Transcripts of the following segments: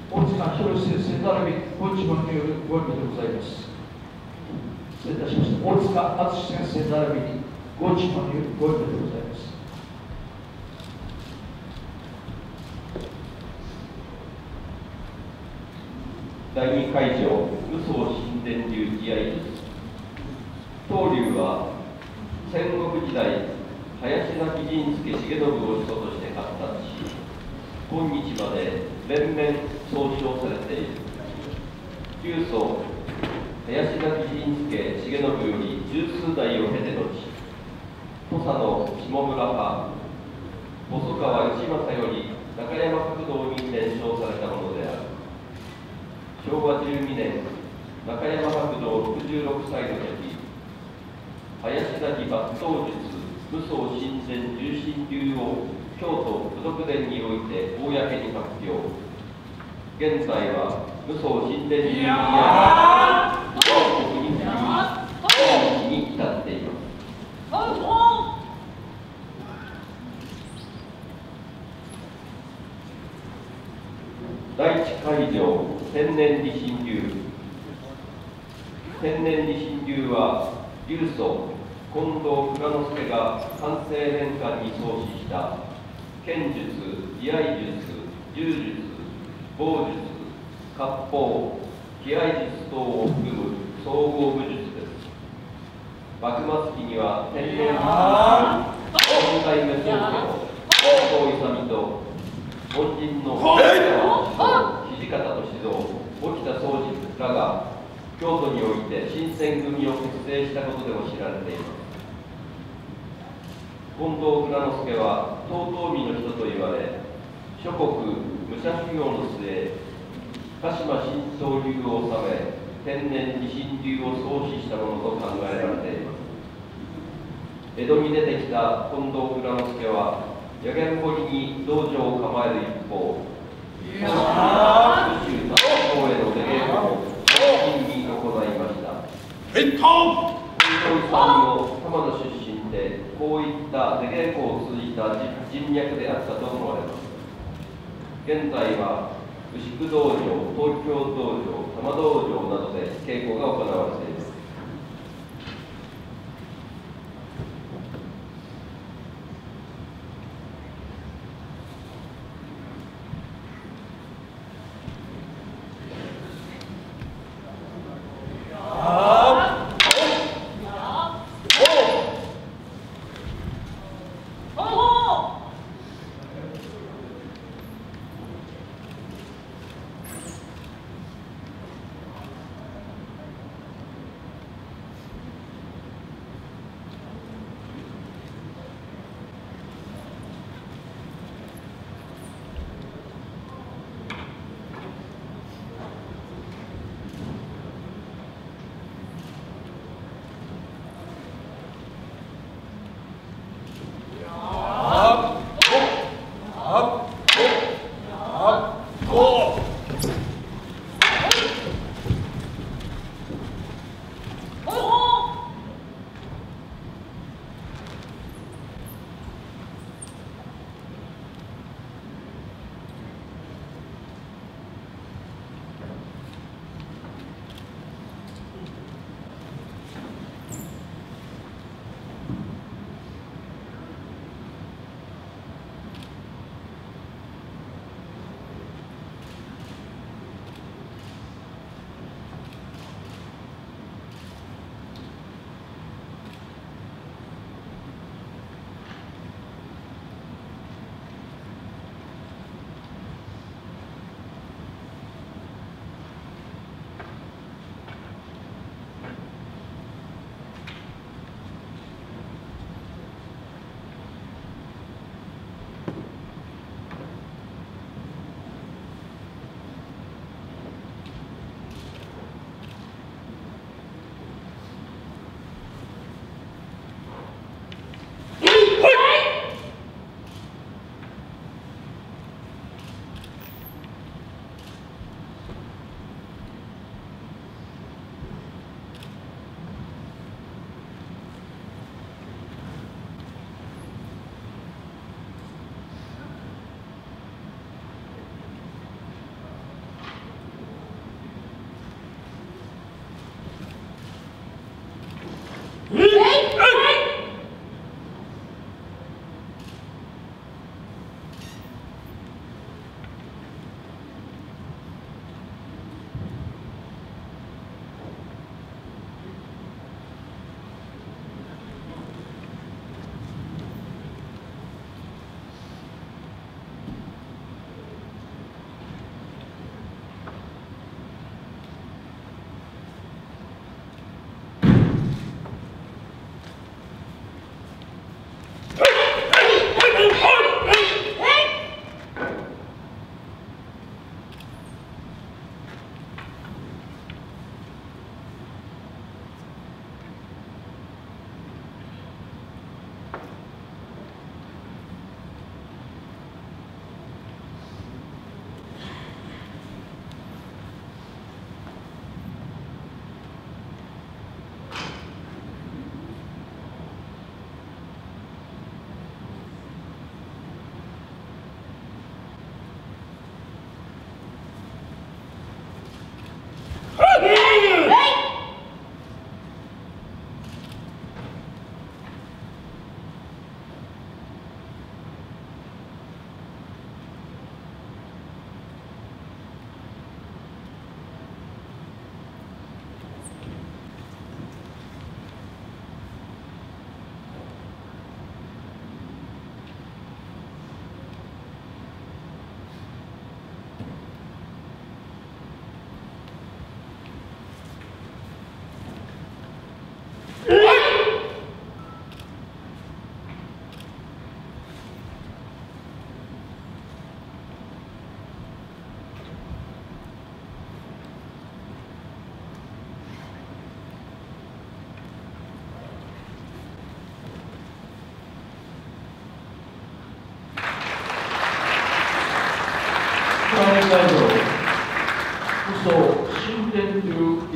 大塚博先生並びご注文によるご意味でございます。失礼いたしました。大塚敦先生並びにご注文によるご意味でございます。 第2会場、武装神殿流居合術。当流は戦国時代、林名義陣助重信を始祖として発達し、今日まで連綿総称されている。旧祖林名義陣助重信より十数代を経て後、土佐の下村派、細川義政より中山角道に伝承されたものである。昭和12年、中山角道66歳の時、林田木抜刀術武装神殿重心流を京都武徳殿において公に発表。現在は武装神殿流や王国に普及に至っています。第1会場、天然理心流。天然理心流は流祖近藤蔵之介が寛政年間に創始した剣術、居合術、柔術、棒術、割烹、気合術等を含む総合武術です。幕末期には天然理心流、4代目宗家の近藤勇と門人の土方歳三、沖田総司らが京都において新選組を結成したことでも知られています。近藤蔵之介は遠江の人と言われ、諸国武者修行の末、鹿島新宗流を治め、天然理心流を創始したものと考えられています。江戸に出てきた近藤蔵之介は、野源堀に道場を構える一方、宇宙の方への出稽古を謹慎に行いました。近藤勇を玉野出身で、こういった出稽古を通じた人脈であったと思われます。現在は牛久道場、東京道場、多摩道場などで稽古が行われています。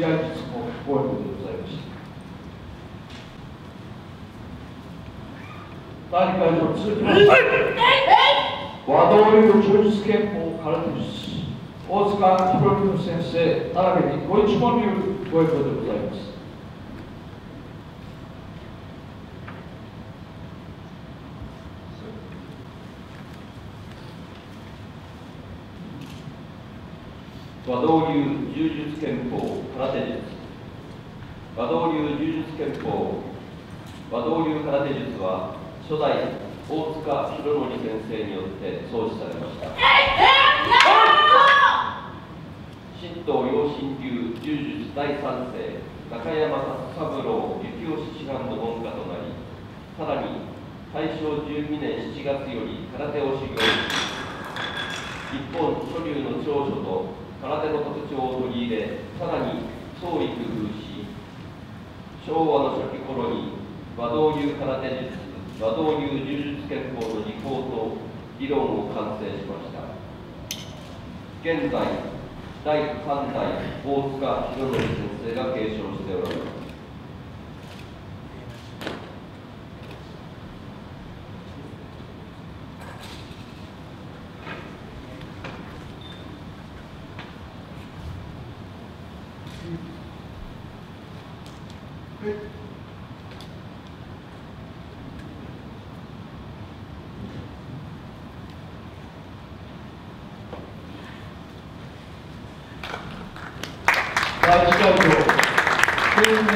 気合術もご縁でございました。第2回の続きまして、和道流柔術拳法空手術、大塚博之先生並びにご一問によるご演講でございます。 和道流柔術拳法空手術。和道流柔術拳法和道流空手術は初代大塚博之先生によって創始されました。神道陽神流柔術第3世中山三郎幸吉師範の門下となり、さらに大正12年7月より空手を修行し、日本初流の長所と空手の特徴を取り入れ、さらに創意工夫し、昭和の初期頃に和道流空手術、和道流柔術拳法の技法と理論を完成しました。現在、第3代大塚博之先生が継承しておられます。 第1会長、天